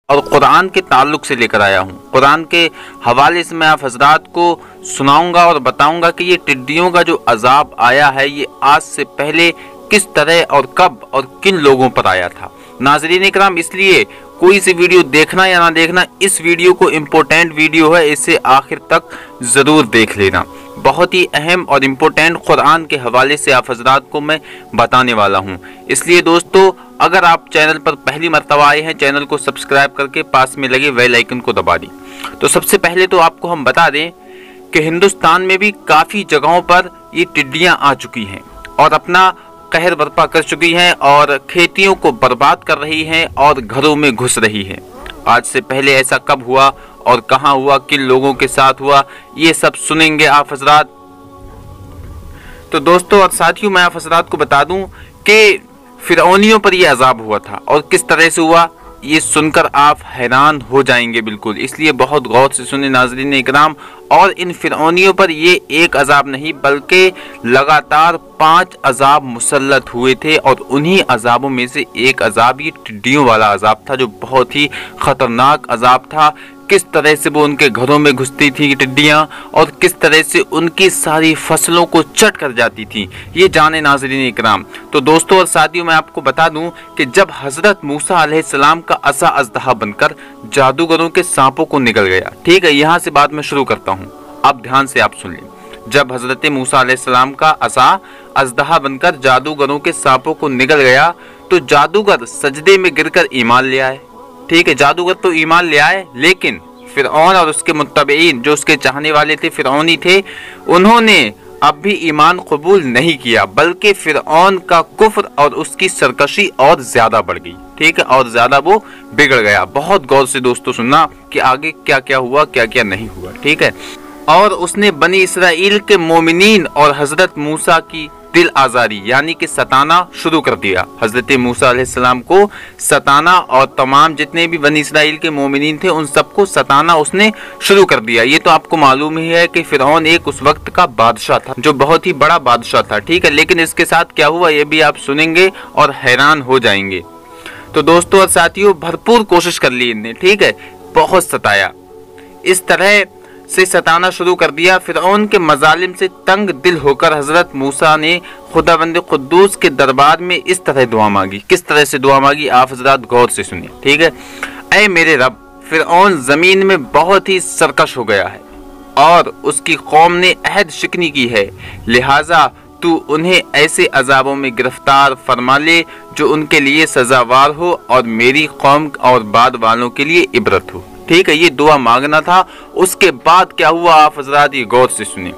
और कुरान के ताल्लुक से लेकर आया हूँ। कुरान के हवाले से मैं आप हजरात को सुनाऊंगा और बताऊंगा कि ये टिड्डियों का जो अजाब आया है ये आज से पहले किस तरह और कब और किन लोगों पर आया था। नाज़रीन इकराम, इसलिए कोई सी वीडियो देखना या ना देखना, इस वीडियो को इम्पोर्टेंट वीडियो है, इसे आखिर तक ज़रूर देख लेना। बहुत ही अहम और इम्पोर्टेंट कुरान के हवाले से आप हजरात को मैं बताने वाला हूँ। इसलिए दोस्तों, अगर आप चैनल पर पहली मर्तबा आए हैं, चैनल को सब्सक्राइब करके पास में लगे बेल आइकन को दबा दी। तो सबसे पहले तो आपको हम बता दें कि हिंदुस्तान में भी काफ़ी जगहों पर ये टिड्डियाँ आ चुकी हैं और अपना कहर बर्पा कर चुकी हैं और खेतियों को बर्बाद कर रही हैं और घरों में घुस रही हैं। आज से पहले ऐसा कब हुआ और कहां हुआ, किन लोगों के साथ हुआ, ये सब सुनेंगे आप हजरात। तो दोस्तों और साथियों, मैं आप हजरात को बता दूं कि फिरौनियों पर यह अजाब हुआ था और किस तरह से हुआ, ये सुनकर आप हैरान हो जाएंगे बिल्कुल। इसलिए बहुत गौर से सुने नाज़रीन इकराम। और इन फिरौनियों पर ये एक अजाब नहीं बल्कि लगातार 5 अजाब मुसल्लत हुए थे और उन्हीं अजाबों में से एक अजाब ये टिड्डियों वाला अजाब था, जो बहुत ही ख़तरनाक अजाब था। किस तरह से वो उनके घरों में घुसती थी टिड्डियाँ और किस तरह से उनकी सारी फसलों को चट कर जाती थी, ये जाने नाज़रीन इकराम। तो दोस्तों और साथियों, मैं आपको बता दूं कि जब हज़रत मूसा अलैहिस्सलाम का असा अज़दहा बनकर जादूगरों के सांपों को निगल गया, ठीक है, यहाँ से बात मैं शुरू करता हूँ, अब ध्यान से आप सुन लें। जब हज़रत मूसा अलैहिस्सलाम का असा अज़दहा बनकर जादूगरों के सांपों को निगल गया तो जादूगर सजदे में गिरकर ईमान ले आए। ठीक है, जादूगर तो ईमान ले आए, लेकिन फिरौन और उसके मुत्तबईन जो उसके चाहने वाले थे, फिरौनी थे, उन्होंने अब भी ईमान कबूल नहीं किया, बल्कि फिरौन का कुफ्र और उसकी सरकशी और ज्यादा बढ़ गई। ठीक है, और ज्यादा वो बिगड़ गया। बहुत गौर से दोस्तों सुनना कि आगे क्या क्या हुआ, क्या क्या नहीं हुआ। ठीक है, और उसने बनी इसराइल के मोमिनीन और हजरत मूसा की दिल आजारी यानी कि सताना शुरू कर दिया। हजरत मूसा अलैहिस्सलाम को सताना और तमाम जितने भी बनी इसराइल के मोमिनीन थे उन सबको सताना उसने शुरू कर दिया। ये तो आपको मालूम ही है कि फिरौन एक उस वक्त का बादशाह था, जो बहुत ही बड़ा बादशाह था। ठीक है, लेकिन इसके साथ क्या हुआ ये भी आप सुनेंगे और हैरान हो जाएंगे। तो दोस्तों और साथियों, भरपूर कोशिश कर ली इनने, ठीक है, बहुत सताया, इस तरह से सताना शुरू कर दिया। फिरौन के मजालिम से तंग दिल होकर हजरत मूसा ने खुदावंद कुद्दूस के दरबार में इस तरह दुआ मांगी। किस तरह से दुआ मांगी आप हजरात गौर से सुनिए। ठीक है, ऐ मेरे रब, फिरौन जमीन में बहुत ही सरकश हो गया है और उसकी कौम ने अहद शिकनी की है, लिहाजा तू उन्हें ऐसे अजाबों में गिरफ्तार फरमा ले जो उनके लिए सजावार हो और मेरी कौम और बाद वालों के लिए इबरत हो। ठीक है, ये दुआ मांगना था। उसके बाद क्या हुआ आप हजरात ये गौर से सुने।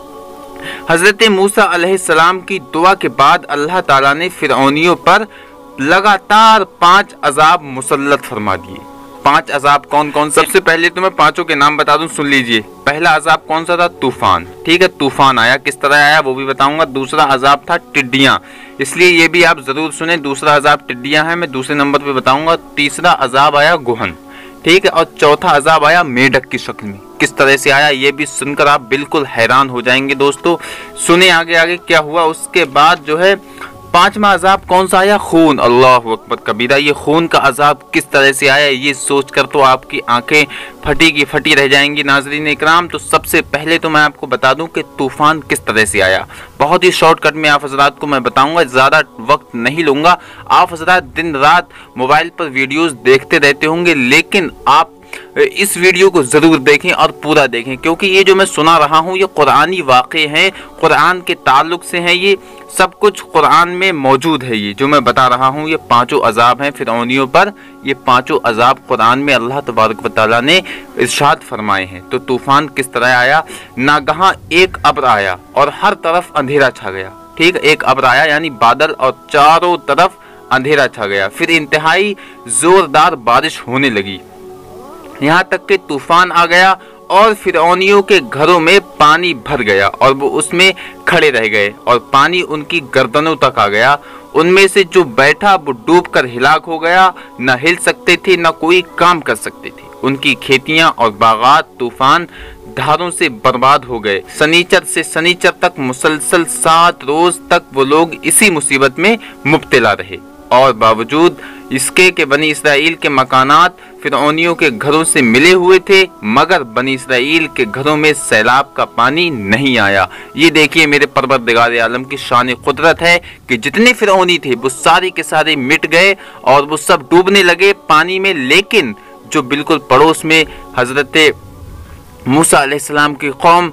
हजरत मूसा अलैहिस्सलाम की दुआ के बाद अल्लाह ताला ने फिरौनियों पर लगातार 5 अजाब मुसल्लत फरमा दिए। 5 अजाब कौन कौन से? सबसे पहले तो मैं पांचों के नाम बता दूं, सुन लीजिए। पहला अजाब कौन सा था? तूफान। ठीक है, तूफान आया, किस तरह आया वो भी बताऊंगा। दूसरा अजाब था टिड्डियां, इसलिए ये भी आप जरूर सुने। दूसरा अजाब टिड्डियां है, मैं दूसरे नंबर पे बताऊंगा। तीसरा अजाब आया गोहन, ठीक है, और चौथा अजाब आया मेढक की शक्ल में। किस तरह से आया ये भी सुनकर आप बिल्कुल हैरान हो जाएंगे। दोस्तों सुने आगे आगे क्या हुआ। उसके बाद जो है 5वां अजाब कौन सा आया? खून। अल्लाहु अकबर कबीरा। ये खून का अजाब किस तरह से आया ये सोचकर तो आपकी आंखें फटी की फटी रह जाएंगी नाजरीन इकराम। तो सबसे पहले तो मैं आपको बता दूं कि तूफान किस तरह से आया। बहुत ही शॉर्टकट में आप हजरात को मैं बताऊंगा, ज़्यादा वक्त नहीं लूंगा। आप हजरात दिन रात मोबाइल पर वीडियोस देखते रहते होंगे, लेकिन आप इस वीडियो को जरूर देखें और पूरा देखें, क्योंकि ये जो मैं सुना रहा हूँ ये कुरानी वाक़े हैं, कुरान के ताल्लुक से हैं, ये सब कुछ कुरान में मौजूद है। ये जो मैं बता रहा हूँ ये 5 अजाब हैं फिरौनियों पर। ये 5 अजाब कुरान में अल्लाह तबारक व तआला ने इरशाद फरमाए हैं। तो तूफान किस तरह आया? नागहां एक अब्र आया और हर तरफ अंधेरा छा गया। ठीक, एक अब्र आया यानी बादल और चारों तरफ अंधेरा छा गया। फिर इंतहाई जोरदार बारिश होने लगी, यहाँ तक कि तूफान आ गया और फिरौनियों के घरों में पानी भर गया और वो उसमें खड़े रह गए और पानी उनकी गर्दनों तक आ गया। उनमें से जो बैठा वो डूब कर हिलाक हो गया, न हिल सकते थे न कोई काम कर सकते थे। उनकी खेतियां और बागात तूफान धारों से बर्बाद हो गए। शनिचर से शनिचर तक मुसलसल 7 रोज तक वो लोग इसी मुसीबत में मुब्तला रहे। और बावजूद इसके कि बनी इसराइल के मकानात फिरौनियों के घरों से मिले हुए थे, मगर बनी इसराइल के घरों में सैलाब का पानी नहीं आया। ये देखिए मेरे परवरदिगार आलम की शान कुदरत है कि जितने फिरौनी थे वो सारे के सारे मिट गए और वो सब डूबने लगे पानी में। लेकिन जो बिल्कुल पड़ोस में हजरत मूसा अलैहिस्सलाम की कौम,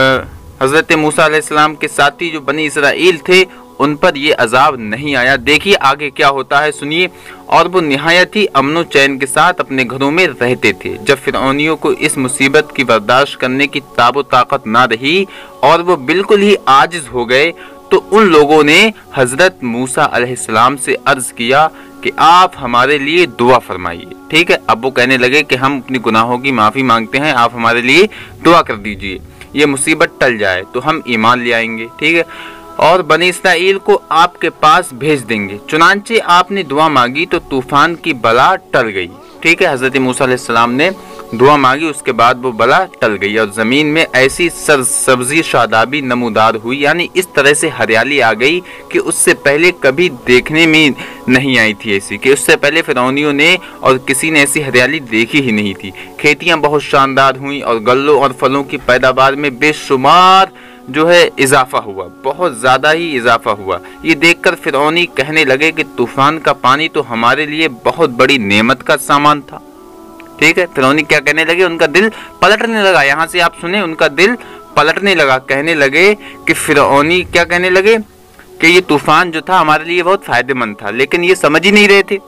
हजरत मूसा अलैहिस्सलाम के साथी जो बनी इसराइल थे, उन पर ये अजाब नहीं आया। देखिए आगे क्या होता है, सुनिए। और वो निहायत ही अमन चैन के साथ अपने घरों में रहते थे। जब फिरौनियों को इस मुसीबत की बर्दाश्त करने की ताबो ताकत ना रही और वो बिल्कुल ही आजिज हो गए, तो उन लोगों ने हजरत मूसा अलैहिस्सलाम से अर्ज किया कि आप हमारे लिए दुआ फरमाइए। ठीक है, अब वो कहने लगे कि हम अपनी गुनाहों की माफ़ी मांगते हैं, आप हमारे लिए दुआ कर दीजिए, ये मुसीबत टल जाए तो हम ईमान ले आएंगे। ठीक है, और बनी इसराइल को आपके पास भेज देंगे। चुनांचे आपने दुआ मांगी तो तूफान की बला टल गई। ठीक है, हजरत मूसा अलैहिस्सलाम ने दुआ मांगी, उसके बाद वो बला टल गई और ज़मीन में ऐसी सब्जी शादाबी नमूदार हुई, यानी इस तरह से हरियाली आ गई कि उससे पहले कभी देखने में नहीं आई थी। ऐसी कि उससे पहले फिरौनियों ने और किसी ने ऐसी हरियाली देखी ही नहीं थी। खेतियाँ बहुत शानदार हुई और गल्लों और फलों की पैदावार में बेशुमार जो है इजाफा हुआ, बहुत ज़्यादा ही इजाफा हुआ। ये देखकर फिरौनी कहने लगे कि तूफान का पानी तो हमारे लिए बहुत बड़ी नेमत का सामान था। ठीक है, फिरौनी क्या कहने लगे, उनका दिल पलटने लगा। यहाँ से आप सुने, उनका दिल पलटने लगा। कहने लगे कि फिरौनी क्या कहने लगे कि ये तूफान जो था हमारे लिए बहुत फायदेमंद था, लेकिन ये समझ ही नहीं रहे थे।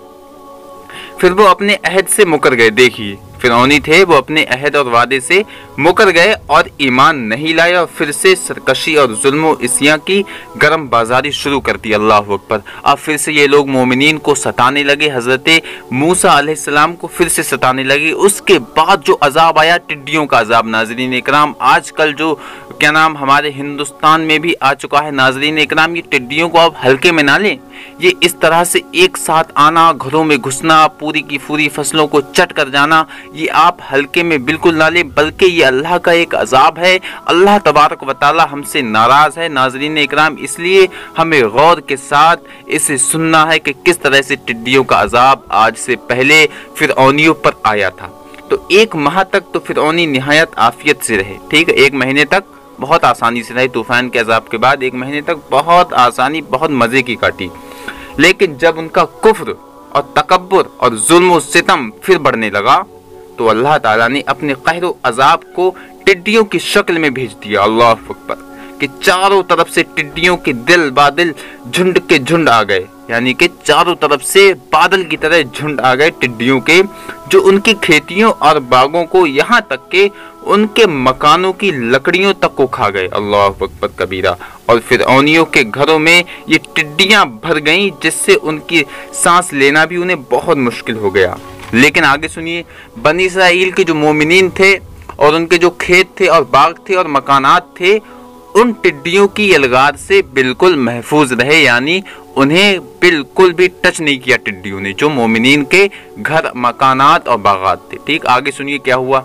फिर वो अपने अहद से मुकर गए। देखिए फिरौनी थे, वो अपने अहद और वादे से मुकर गए और ईमान नहीं लाए और फिर से सरकशी और जुल्म इसियां की गर्म बाजारी शुरू कर दी। अल्लाह अकबर। अब फिर से ये लोग मोमिनीन को सताने लगे, हजरत मूसा अलैहिस्सलाम को फिर से सताने लगे। उसके बाद जो अजाब आया, टिड्डियों का अजाब। नाजरीन इकराम, आजकल जो क्या नाम हमारे हिंदुस्तान में भी आ चुका है। नाजरीन इकराम, ये टिड्डियों को आप हल्के में ना लें। ये इस तरह से एक साथ आना, घरों में घुसना, पूरी की पूरी फसलों को चट कर जाना, ये आप हल्के में बिल्कुल ना लें, बल्कि ये अल्लाह का एक अजाब है। अल्लाह तबारक व तआला हमसे नाराज है। नाजरीन इकराम, इसलिए हमें गौर के साथ इसे सुनना है कि किस तरह से टिड्डियों का अजाब आज से पहले फिरौनियों पर आया था। तो एक माह तक तो फिरौनी निहायत आफियत से रहे। ठीक है, एक महीने तक बहुत आसानी से रहे। तूफान के अजाब के बाद एक महीने तक बहुत आसानी, बहुत मजे की काटी। लेकिन जब उनका कुफ्र और तकब्बुर और जुल्म और सितम फिर बढ़ने लगा, तो अल्लाह ताला ने अपने कहर और अजाब को टिड्डियों की शक्ल में भेज दिया। अल्लाह अकबर। कि चारों तरफ से टिड्डियों के दिल बादल झुंड के झुंड आ गए, यानी कि चारों तरफ से बादल की तरह झुंड आ गए टिड्डियों के, जो उनकी खेतियों और बागों को, यहाँ तक के उनके मकानों की लकड़ियों तक को खा गए। अल्लाह अकबर कबीरा। और फिरौनियों के घरों में ये टिड्डियां भर गईं, जिससे उनकी सांस लेना भी उन्हें बहुत मुश्किल हो गया। लेकिन आगे सुनिए, बनी इसराइल के जो मोमिनीन थे और उनके जो खेत थे और बाग थे और मकानात थे, उन टिड्डियों की यलगार से बिल्कुल महफूज रहे, यानी उन्हें बिल्कुल भी टच नहीं किया टिड्डियों ने, जो मोमिनीन के घर, मकानात और बागात थे। ठीक, आगे सुनिए क्या हुआ।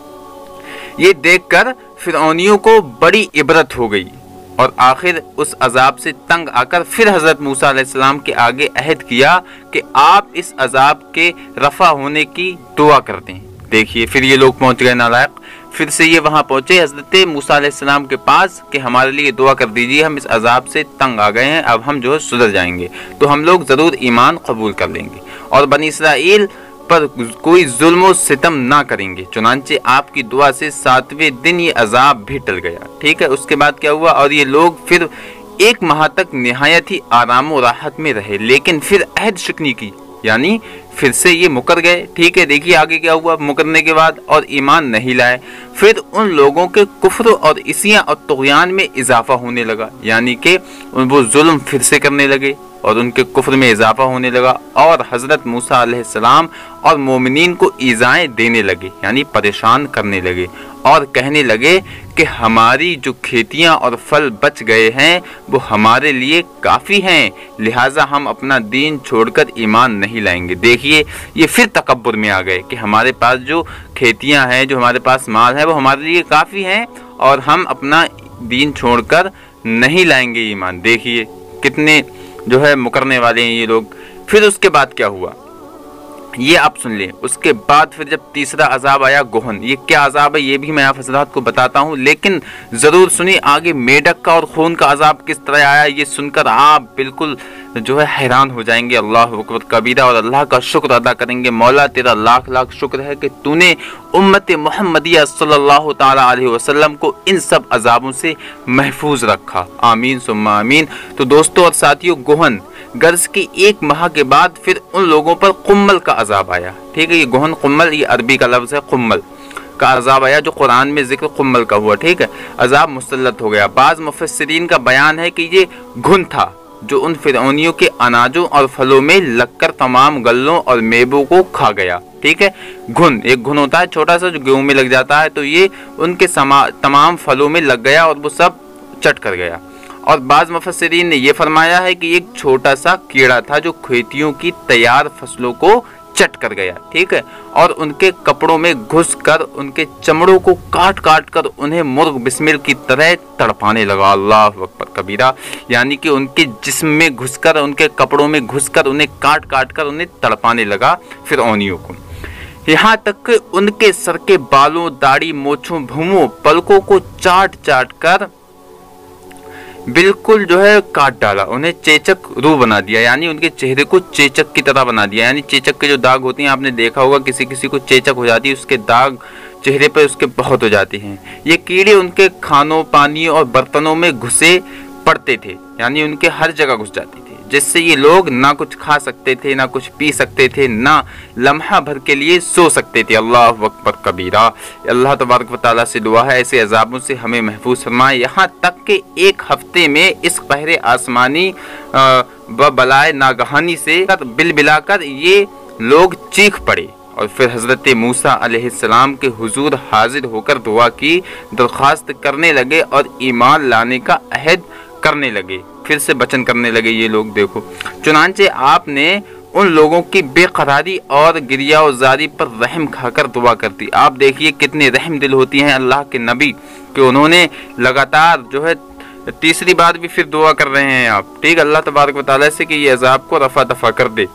ये देखकर फिरौनियों को बड़ी इबरत हो गई और आखिर उस अजाब से तंग आकर फिर हजरत मूसा अलैहिस्सलाम के आगे अहद किया कि आप इस अजाब के रफा होने की दुआ कर दें। देखिए फिर ये लोग पहुंच गए नालायक, फिर से ये वहां पहुंचे हजरत मूसा अलैहिस्सलाम के पास कि हमारे लिए दुआ कर दीजिए, हम इस अजाब से तंग आ गए हैं, अब हम जो है सुधर जाएंगे, तो हम लोग जरूर ईमान कबूल कर लेंगे और बनी इसराइल पर कोई जुल्म और सितम ना करेंगे। चुनांचे आपकी दुआ से 7वें दिन ये अजाब भी टल गया। ठीक है, उसके बाद क्या हुआ, और ये लोग फिर एक माह तक निहायत ही आराम और राहत में रहे, लेकिन फिर अहद शिकनी की, यानी फिर से ये मुकर गए। ठीक है, देखिए आगे क्या हुआ। मुकरने के बाद और ईमान नहीं लाए, फिर उन लोगों के कुफ्र और इसियां और तुग़यान में इजाफा होने लगा, यानी कि वो जुल्म फिर से करने लगे और उनके कुफ्र में इजाफा होने लगा और हजरत मूसा अलैहिस्सलाम और मोमिनीन को ईज़ाएं देने लगे, यानी परेशान करने लगे और कहने लगे कि हमारी जो खेतियां और फल बच गए हैं वो हमारे लिए काफ़ी हैं, लिहाजा हम अपना दीन छोड़कर ईमान नहीं लाएंगे। देखिए ये फिर तकब्बुर में आ गए कि हमारे पास जो खेतियां हैं, जो हमारे पास माल है, वो हमारे लिए काफ़ी हैं और हम अपना दीन छोड़कर नहीं लाएंगे ईमान। देखिए कितने जो है मुकरने वाले हैं ये लोग। फिर उसके बाद क्या हुआ ये आप सुन लें। उसके बाद फिर जब तीसरा अजाब आया गोहन, ये क्या अजाब है ये भी मैं आप हज़रात को बताता हूँ, लेकिन ज़रूर सुनिए आगे मेढक का और खून का अजाब किस तरह आया, ये सुनकर आप बिल्कुल जो है हैरान हो जाएंगे। अल्लाह अकबर कबीरा, और अल्लाह का शुक्र अदा करेंगे। मौला तेरा लाख लाख शुक्र है कि तूने उम्मत मोहम्मदिया सल्लल्लाहु ताला अलैहि वसल्लम को इन सब अजाबों से महफूज रखा। आमीन सुम्मा आमीन। तो दोस्तों और साथियों, गोहन गर्ज के 1 माह के बाद फिर उन लोगों पर कुम्मल का अजाब आया। ठीक है, ये गोहन कुम्मल ये अरबी का लफ्ज़ है, कुम्मल का अजाब आया जो कुरान में जिक्र कुम्मल का हुआ। ठीक है, अजाब मुसल्लत हो गया। बाज़ मुफस्सिरीन का बयान है कि ये घुन था जो उन फिरौनियों के अनाजों और फलों में लगकर तमाम गल्लों और मेवों को खा गया। ठीक है, घुन एक घुन होता है छोटा सा जो गेहूं में लग जाता है, तो ये उनके तमाम फलों में लग गया और वो सब चट कर गया। और बाज़ मुफस्सिरीन ने यह फरमाया है कि एक छोटा सा कीड़ा था जो खेतियों की तैयार फसलों को चट कर गया। ठीक है, और उनके कपड़ों में घुस कर उनके चमड़ों को काट काट कर उन्हें मुर्ग बिस्मिल की तरह तड़पाने लगा। अल्लाह अकबर कबीरा, यानी कि उनके जिस्म में घुसकर उनके कपड़ों में घुसकर उन्हें काट काट कर उन्हें तड़पाने लगा फिरौनियों को। यहाँ तक कि उनके सर के बालों, दाढ़ी, मोछों, भूमों, पलकों को चाट चाट कर बिल्कुल जो है काट डाला, उन्हें चेचक रूह बना दिया, यानी उनके चेहरे को चेचक की तरह बना दिया। यानी चेचक के जो दाग होते हैं आपने देखा होगा, किसी किसी को चेचक हो जाती है, उसके दाग चेहरे पर उसके बहुत हो जाते हैं। ये कीड़े उनके खानों, पानी और बर्तनों में घुसे पड़ते थे, यानी उनके हर जगह घुस जाते थे, जिससे ये लोग ना कुछ खा सकते थे, ना कुछ पी सकते थे, ना लम्हा भर के लिए सो सकते थे। अल्लाह अकबर कबीरा। अल्लाह तबारक व तआला से दुआ है ऐसे अजाबों से हमें महफूज फरमाए। यहाँ तक कि 1 हफ्ते में इस कहरे आसमानी व बलाए नागहानी से बिलबिलाकर ये लोग चीख पड़े और फिर हज़रत मूसा अलैहिस्सलाम के हुजूर हाजिर होकर दुआ की, दरख्वास्त करने लगे और ईमान लाने का अहद करने लगे, फिर से वचन करने लगे ये लोग। देखो, चुनांचे आपने उन लोगों की बेकरारी और गिरियाज़ारी पर रहम खाकर दुआ करती। आप देखिए कितने रहम दिल होती हैं अल्लाह के नबी कि उन्होंने लगातार जो है तीसरी बार भी फिर दुआ कर रहे हैं आप। ठीक, अल्लाह तबारक व तआला से कि ये अजाब को रफा दफा कर दे।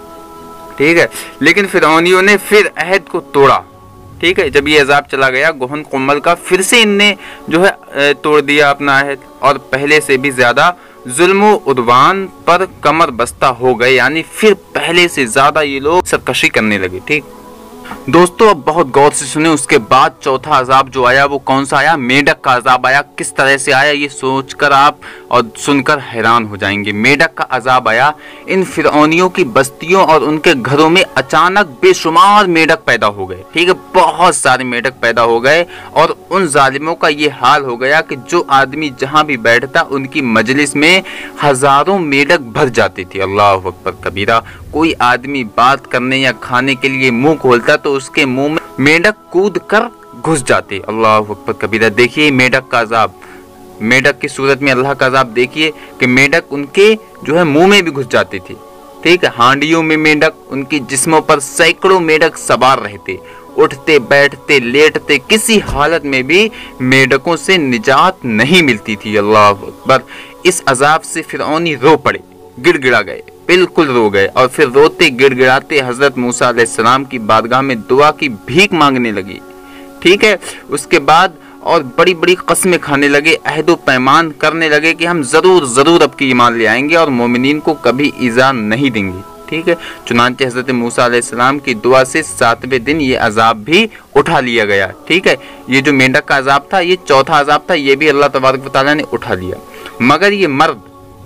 ठीक है, लेकिन फिरौनियों ने फिर अहद को तोड़ा। ठीक है, जब ये अजाब चला गया गोहन कुम्मल का, फिर से इनने जो है तोड़ दिया अपना अहद और पहले से भी ज्यादा जुल्म उद्वान पर कमर बस्ता हो गए, यानी फिर पहले से ज्यादा ये लोग सरकशी करने लगे। ठीक दोस्तों, अब बहुत गौर से सुने। उसके बाद चौथा अजाब जो आया वो कौन सा आया? मेढक का अजाब आया। किस तरह से आया ये सोचकर आप और सुनकर हैरान हो जाएंगे। मेढक का अजाब आया। इन फिरौनियों की बस्तियों और उनके घरों में अचानक बेशुमार मेढक पैदा हो गए। ठीक है, बहुत सारे मेढक पैदा हो गए और उन जालिमों का ये हाल हो गया कि जो आदमी जहाँ भी बैठता उनकी मजलिस में हजारों मेढक भर जाती थी। अल्लाह अकबर कबीरा। कोई आदमी बात करने या खाने के लिए मुंह खोलता तो उसके मुंह में मेढक कूद कर घुस जाते। अल्लाह अकबर कबीरा। देखिए मेढक का अजाब, मेढक की सूरत में अल्लाह का अजाब देखिए कि मेढक उनके जो है मुंह में भी घुस जाते थे। ठीक है, हांडियों में मेढक, उनकी जिस्मों पर सैकड़ों मेढक सवार रहते, उठते बैठते लेटते, किसी हालत में भी मेढकों से निजात नहीं मिलती थी। अल्लाह अकबर। इस अजाब से फिरौनी रो पड़े, गिड़गिड़ा गए, बिल्कुल रो गए और फिर रोते गिड़गिड़ाते हजरत मूसा अलैहिस्सलाम की बारगाह में दुआ की भीख मांगने लगे। ठीक है, उसके बाद और बड़ी बड़ी कस्में खाने लगे, अहदो पैमान करने लगे कि हम जरूर अब की ईमान ले आएंगे और मोमिनीन को कभी ईज़ा नहीं देंगे। ठीक है, चुनांचे हजरत मूसा अलैहिस्सलाम की दुआ से 7वें दिन ये अजाब भी उठा लिया गया। ठीक है, ये जो मेंढक का अजाब था ये चौथा अजाब था, ये भी अल्लाह तबारक व तआला ने उठा लिया। मगर ये मर्द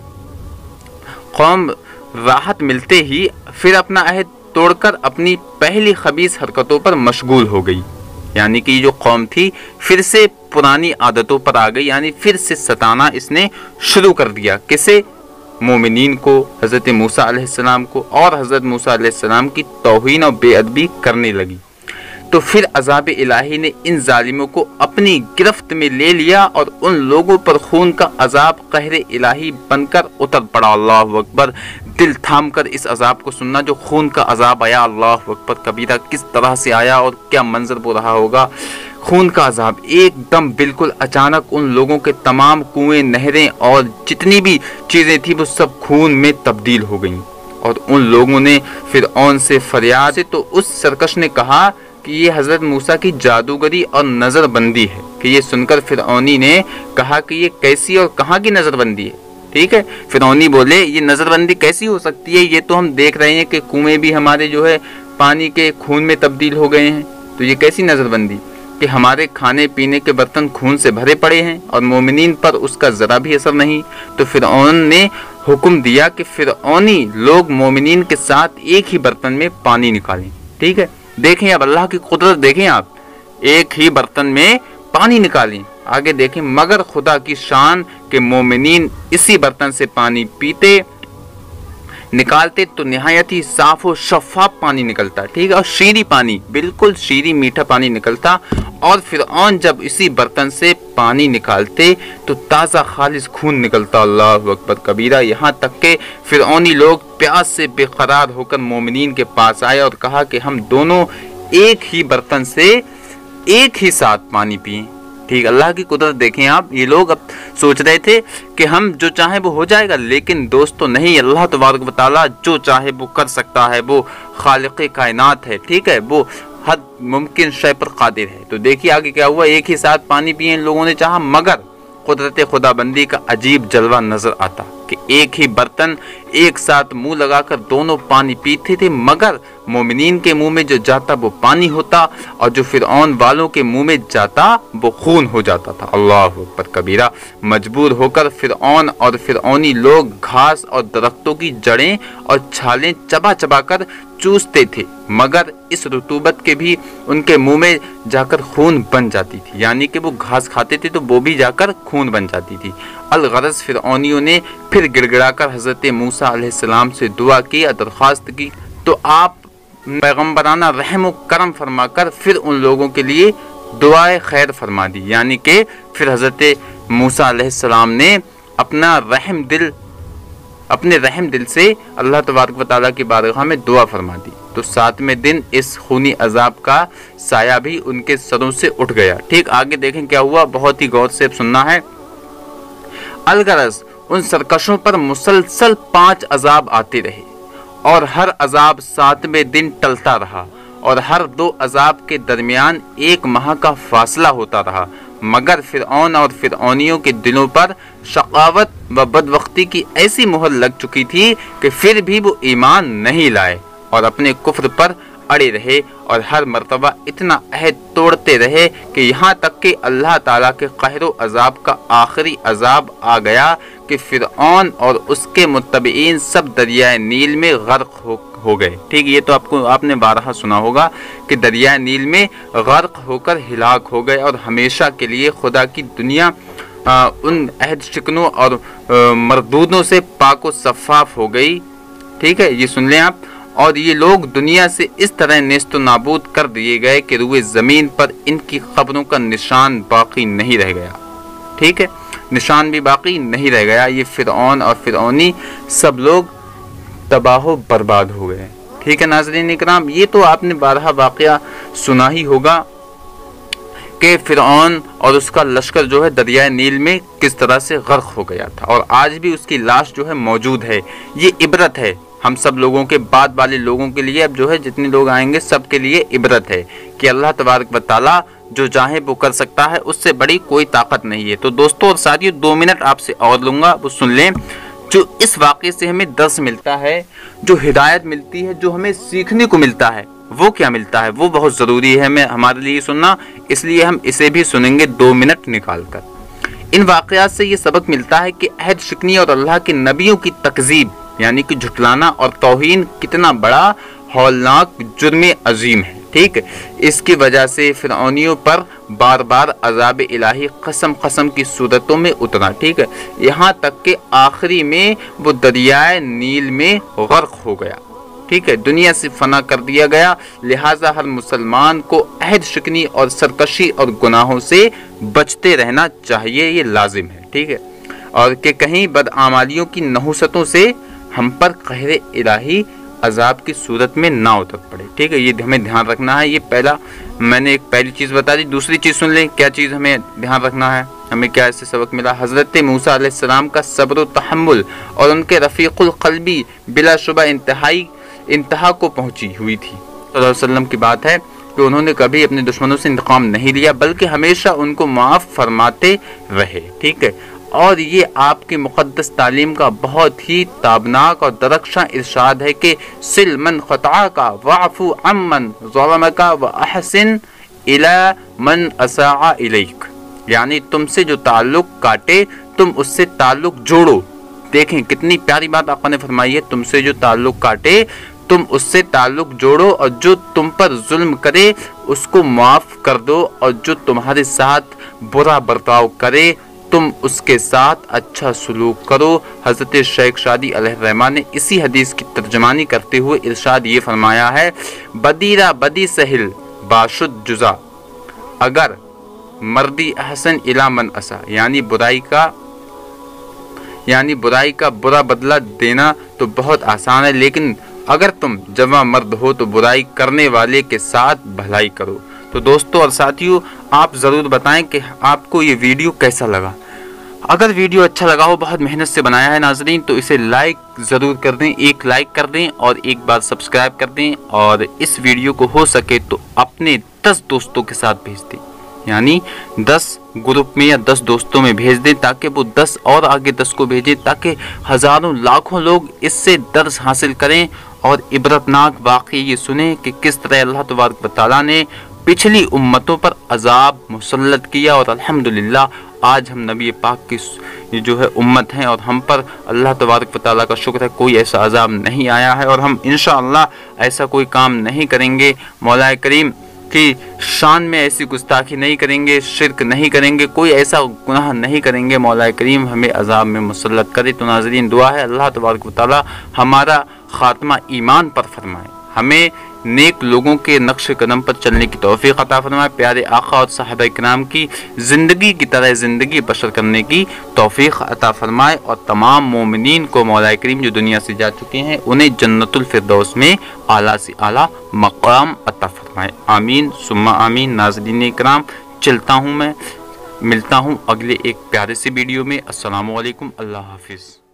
कौम राहत मिलते ही फिर अपना अहद तोड़कर अपनी पहली खबीस हरकतों पर मशगूल हो गई, यानी कि जो कौम थी फिर से पुरानी आदतों पर आ गई, यानी फिर से सताना इसने शुरू कर दिया। किसे? मोमिनीन को, हज़रत मूसा अलैहिस्सलाम को, और हज़रत मूसा अलैहिस्सलाम की तौहीन और बेअदबी करने लगी। तो फिर अज़ाब इलाही ने इन जालिमों को अपनी गिरफ्त में ले लिया और उन लोगों पर खून का अजाब कहरे इलाही बनकर उतर पड़ा। अल्लाह अकबर। दिल थाम कर इस अजाब को सुनना जो खून का अजाब आया। अल्लाह अकबर कबीरा। किस तरह से आया और क्या मंजर वो रहा होगा। खून का अजाब एकदम बिल्कुल अचानक उन लोगों के तमाम कुएं, नहरें और जितनी भी चीज़ें थी वो सब खून में तब्दील हो गईं और उन लोगों ने फिरऔन से फरियाद से, तो उस सरकश ने कहा कि ये हजरत मूसा की जादूगरी और नजरबंदी है। कि ये सुनकर फिरऔनी ने कहा कि ये कैसी और कहाँ की नजरबंदी है। ठीक है, फिरौनी बोले ये नजरबंदी कैसी हो सकती है, ये तो हम देख रहे हैं कि कुएं भी हमारे जो है पानी के खून में तब्दील हो गए हैं, तो ये कैसी नजरबंदी कि हमारे खाने पीने के बर्तन खून से भरे पड़े हैं और मोमिनीन पर उसका जरा भी असर नहीं। तो फिरऔन ने हुक्म दिया कि फिरौनी लोग मोमिनीन के साथ एक ही बर्तन में पानी निकालें। ठीक है, देखें अब अल्लाह की कुदरत देखें आप, एक ही बर्तन में पानी निकालें। आगे देखें, मगर खुदा की शान के मोमिनीन इसी बर्तन से पानी पीते निकालते तो निहायत ही साफ और शफाफ पानी निकलता। ठीक है, और शीरी पानी, बिल्कुल शीरी मीठा पानी निकलता। और फिरऔन जब इसी बर्तन से पानी निकालते तो ताज़ा खालिस खून निकलता। अल्लाहु अकबर कबीरा। यहाँ तक के फिरऔनी लोग प्यास से बेकरार होकर मोमिनीन के पास आए और कहा कि हम दोनों एक ही बर्तन से एक ही साथ पानी पिए। ठीक, अल्लाह की कुदरत देखें आप। ये लोग अब सोच रहे थे कि हम जो चाहे वो हो जाएगा, लेकिन दोस्तों नहीं, अल्लाह तबारक व तआला जो चाहे वो कर सकता है, वो खालिक़े कायनात है। ठीक है, वो हर मुमकिन शय पर कादिर है। तो देखिए आगे क्या हुआ, एक ही साथ पानी पिए इन लोगों ने चाहा, मगर कुदरत खुदाबंदी का अजीब जलवा नजर आता कि एक ही बर्तन एक साथ मुंह लगाकर दोनों पानी पीते थे, मगर मोमिनीन के मुंह में जो जाता वो पानी होता और जो फिरऔन वालों के मुंह में जाता वो खून हो जाता था। अल्लाहु अकबर कबीरा। मजबूर होकर फिरऔन और फिरऔनी लोग घास और दरख्तों की जड़ें और छालें चबा चबा कर चूसते थे, मगर इस रुतूबत के भी उनके मुंह में जाकर खून बन जाती थी। यानी कि वो घास खाते थे तो वो भी जाकर खून बन जाती थी। अलगरज फिरऔनियों ने फिर गिड़गिड़ाकर हजरत मूसा अलैहिस्सलाम से दुआ की और दरख्वास्त की, तो आप पैगम्बराना रहम व करम फरमाकर फिर उन लोगों के लिए दुआए खैर फरमा दी। यानी कि फिर हजरत मूसा अलैहिस्सलाम ने अपने रहम दिल से अल्लाह तबारक व तआला की बारगाह में दुआ फरमा दी। तो 7वें दिन इस खूनी अजाब का साया भी उनके सरों से उठ गया। ठीक, आगे देखें क्या हुआ, बहुत ही गौर से सुनना है। अलगरज उन सरकशों पर मुसलसल 5 अजाब आते रहे और हर अजाब 7वें दिन टलता रहा और हर 2 अजाब के दरमियान 1 माह का फासला होता रहा, मगर फिरऔन और फिरऔनियों के दिलों पर शकावत व बदबख्ती की ऐसी मुहर लग चुकी थी कि फिर भी वो ईमान नहीं लाए और अपने कुफ्र पर अड़े रहे और हर मर्तबा इतना अहद तोड़ते रहे कि यहाँ तक कि अल्लाह ताला के कहरो अजाब का आखिरी अजाब आ गया कि फिरऔन और उसके मुत्तबईन सब दरियाए नील में गर्क हो गए। ठीक, ये तो आपने बारहा सुना होगा कि दरियाए नील में गर्क होकर हिलाक हो गए और हमेशा के लिए खुदा की दुनिया उन अहद शिकनों और मरदूदों से पाक व सफ़ाफ हो गई। ठीक है, ये सुन लें आप। और ये लोग दुनिया से इस तरह नेस्त नाबूद कर दिए गए कि रुए ज़मीन पर इनकी खबरों का निशान बाकी नहीं रह गया। ठीक है, निशान भी बाकी नहीं रह गया। ये फिरऔन और फिरौनी सब लोग तबाह बर्बाद हो गए। ठीक है नाज़रीन इकराम, ये तो आपने बारहा वाक़या सुना ही होगा कि फिरऔन और उसका लश्कर जो है दरियाए नील में किस तरह से गर्क हो गया था और आज भी उसकी लाश जो है मौजूद है। ये इबरत है हम सब लोगों के, बाद वाले लोगों के लिए, अब जो है जितने लोग आएंगे सब के लिए इबरत है कि अल्लाह तबारक व तआला जो चाहे वो कर सकता है, उससे बड़ी कोई ताकत नहीं है। तो दोस्तों और साथियों 2 मिनट आपसे और लूँगा, वो सुन लें। जो इस वाक़े से हमें दर्स मिलता है, जो हिदायत मिलती है, जो हमें सीखने को मिलता है, वो क्या मिलता है, वो बहुत ज़रूरी है हमारे लिए सुनना, इसलिए हम इसे भी सुनेंगे 2 मिनट निकाल कर। इन वाक़यात से ये सबक मिलता है कि अहद शिकनी और अल्लाह के नबियों की तकज़ीब यानी कि झुटलाना और तौहीन कितना बड़ा हौलनाक जुर्म अजीम है। ठीक, इसकी वजह से फिरऔनियों पर बार बार अज़ाब इलाही कसम की सूरतों में उतरा। ठीक है, यहाँ तक कि आखिरी में वो दरियाए नील में गर्क हो गया। ठीक है, दुनिया से फना कर दिया गया। लिहाजा हर मुसलमान को अहद शिकनी और सरकशी और गुनाहों से बचते रहना चाहिए, ये लाजिम है। ठीक है, और कि कहीं बदआमालियों की नहुसतों से हम पर कहरे इलाही अजाब की सूरत में ना उतर पड़े। ठीक है, ये हमें ध्यान रखना है। ये मैंने एक पहली चीज़ बता दी। दूसरी चीज़ सुन लें, क्या चीज़ हमें ध्यान रखना है। हमें क्या इससे सबक मिला? हज़रत मूसा अलैहिस्सलाम का सब्र व तहम्मुल और उनके रफ़ीक़ुल क़ल्बी बिलाशुबा इंतहा को पहुंची हुई थी। सल्लल्लाहु अलैहि वसल्लम की बात है कि उन्होंने कभी अपने दुश्मनों से इंतकाम नहीं लिया, बल्कि हमेशा उनको माफ़ फरमाते रहे। ठीक है, और ये आपकी मुक़द्दस तालीम का बहुत ही ताबनाक और दरख्शां इरशाद है कि सिल मन क़तअका वअफ़ु अम्मन ज़लमका व अहसिन इला मन असाअ इलैक, यानी तुमसे जो ताल्लुक़ काटे तुम उससे ताल्लुक़ जोड़ो। देखें कितनी प्यारी बात आपने ने फरमाई है, तुमसे जो ताल्लुक़ काटे तुम उससे ताल्लुक़ जोड़ो, और जो तुम पर जुल्म करे उसको माफ़ कर दो, और जो तुम्हारे साथ बुरा बर्ताव करे तुम उसके साथ अच्छा सलूक करो। हज़रत शेख शादी अलैहिर्रहमान ने इसी हदीस की तर्जमानी करते हुए इरशाद ये फरमाया है, बदीरा बदी सहिल बाशुद जुज़ा, अगर मर्दी अहसन इला मन असा, यानी बुराई का बुरा बदला देना तो बहुत आसान है, लेकिन अगर तुम जवां मर्द हो तो बुराई करने वाले के साथ भलाई करो। तो दोस्तों और साथियों, आप ज़रूर बताएं कि आपको ये वीडियो कैसा लगा। अगर वीडियो अच्छा लगा हो, बहुत मेहनत से बनाया है नाज़रीन, तो इसे लाइक ज़रूर कर दें, एक लाइक कर दें और एक बार सब्सक्राइब कर दें, और इस वीडियो को हो सके तो अपने 10 दोस्तों के साथ भेज दें, यानी 10 ग्रुप में या 10 दोस्तों में भेज दें, ताकि वो 10 और आगे 10 को भेजें, ताकि हज़ारों लाखों लोग इससे दर्स हासिल करें और इबरतनाक वाक़ई ये सुने कि किस तरह अल्लाह तबारक व तआला ने पिछली उम्मतों पर अजाब मुसल्लत किया, और अल्हम्दुलिल्लाह आज हम नबी पाक की जो है उम्मत हैं, और हम पर अल्लाह तबारक व तआला का शुक्र है कोई ऐसा अजाब नहीं आया है, और हम इंशाअल्लाह ऐसा कोई काम नहीं करेंगे, मौला करीम की शान में ऐसी गुस्ताखी नहीं करेंगे, शिरक नहीं करेंगे, कोई ऐसा गुनाह नहीं करेंगे, मौला करीम हमें अजाब में मुसल्लत करे। तो नाज़रीन दुआ है अल्लाह तबारक व तआला हमारा ख़ात्मा ईमान पर फरमाए, हमें नेक लोगों के नक्श कदम पर चलने की तौफीक अता फरमाए, प्यारे आका और सहाबा किराम की ज़िंदगी की तरह ज़िंदगी बसर करने की तौफीक अता फरमाए, और तमाम मोमिनीन को मौला करीम जो दुनिया से जा चुके हैं उन्हें जन्नतुल फिरदौस में आला से आला मकाम अता फरमाए। आमीन सुम्मा आमीन। नाज़रीन इकराम, चलता हूँ मैं, मिलता हूँ अगले एक प्यारे से वीडियो में। अस्सलामु अलैकुम, अल्लाह हाफिज़।